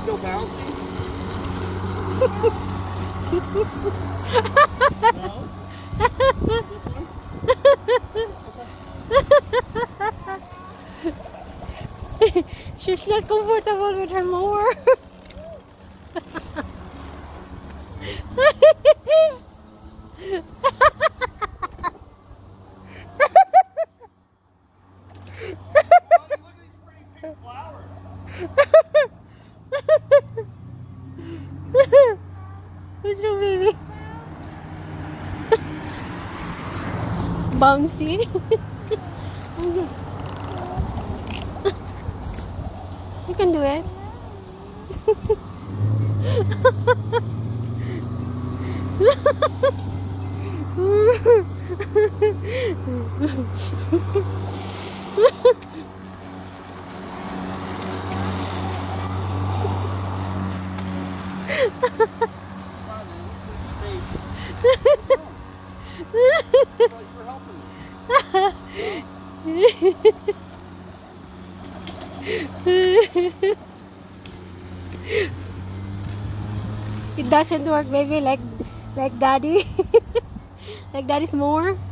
still bouncy? No? This one? She's not comfortable with her mower. What's wrong, baby? Bouncy. You can do it. It doesn't work, baby, like daddy. Like daddy's more. It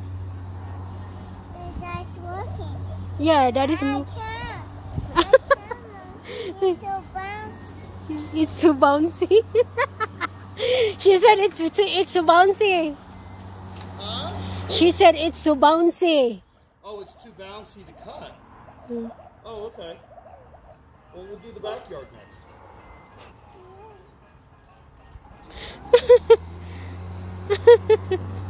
does working. Yeah, daddy's more. I can't. It's so bouncy. It's too bouncy. She said it's too bouncy. Huh? She said it's too bouncy. Oh, it's too bouncy to cut. Mm. Oh, okay. Well, we'll do the backyard next.